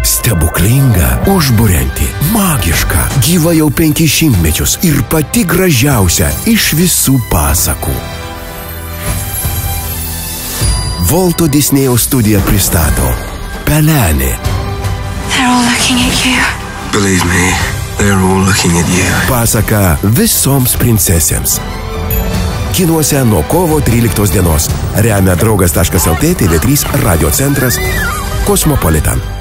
Stebuklinga, užburianti, magiška, gyva jau 500 metus ir pati gražiausia iš visų pasakų. Volto Disnėjaus studija pristato Pelenė. They're all looking at you. Believe me, they're all looking at you. Pasaka visoms princesėms. Kinuose nuo kovo 13 dienos. Remia draugas.lt, TV3, Radio centras, Kosmopolitan.